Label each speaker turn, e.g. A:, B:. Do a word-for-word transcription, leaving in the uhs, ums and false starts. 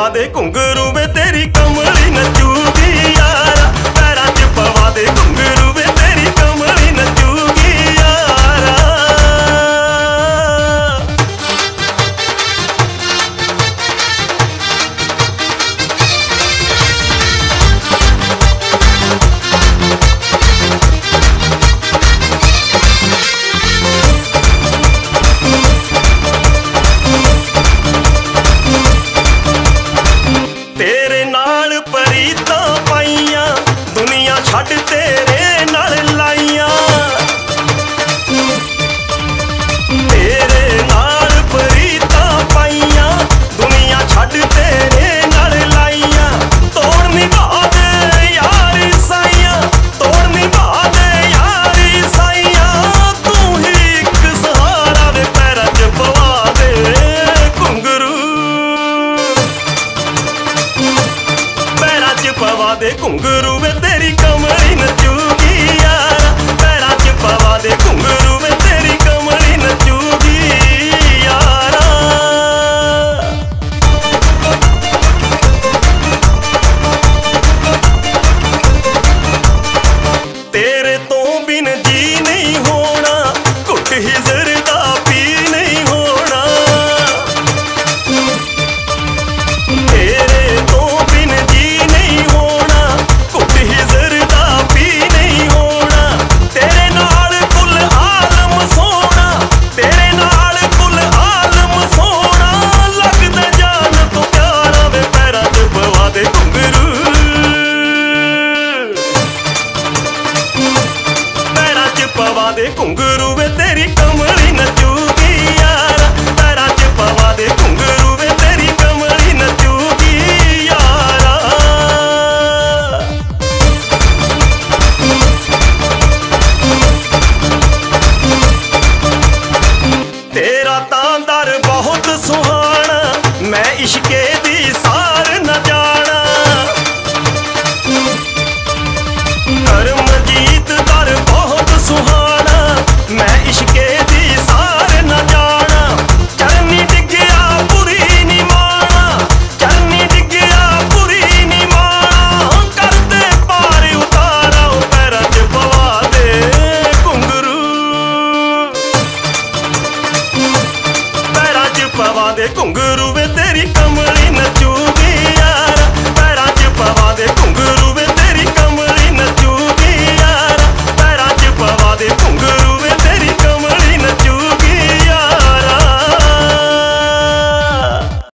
A: पवा दे घुंघरू वे तेरी कमली नचूगी यारा, पैरां च पवा दे घुंघरू वे तेरी कमली नचूगी यारा। तेरे नाल परीतां पाइयां दुनिया छड्ड तेरे नाल लाइयां, तेरे नाल परीतां पाइयां दुनिया छड्ड तेरे नाल लाइयां। तोड़ निभा दे यारी साइयां, तोड़ निभा दे यारी साइयां, तू ही इक सहारा वे पैरां च पवा दे घुंघरू, पैरां च पवा दे घुंघरू वे।